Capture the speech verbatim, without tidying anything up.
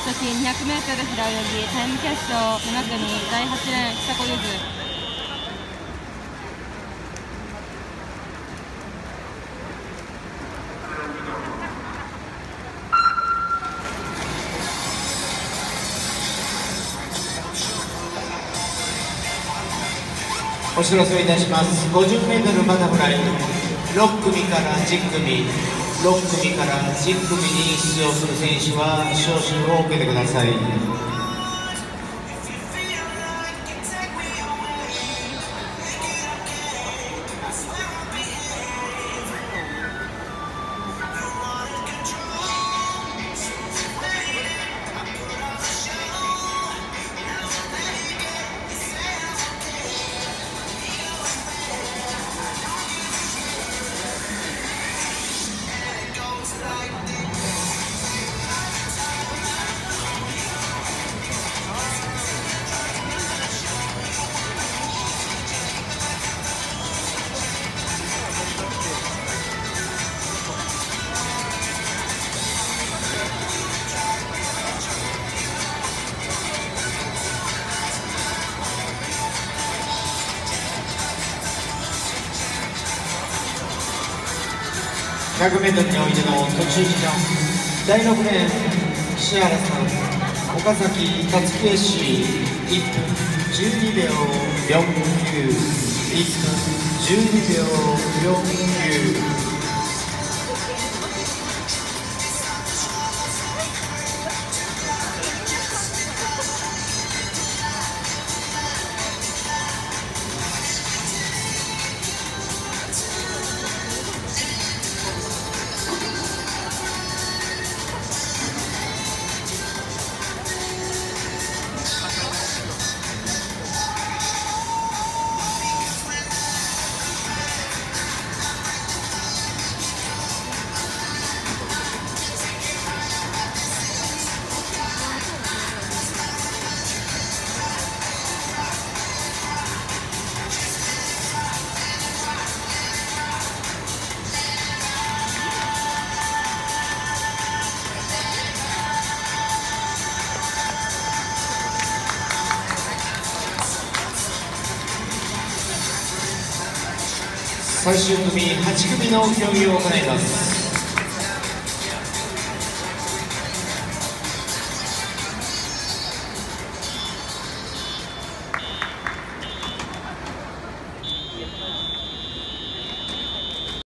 女子 にひゃくメートル 平泳ぎタイム決勝なな組だいはちレーン久子ゆず。 お知らせをいたします。 ごじゅうメートル バタフライろっ組からじゅっ組、ろっ組からじゅっ組に出場する選手は招集を受けてください。ひゃくメートル においての途中時間、だいろくレーン石原さん、岡崎辰樹絵師いっぷんじゅうにびょうよんきゅう、いっぷんじゅうにびょうよんきゅう。最終組はち組の競技を行います。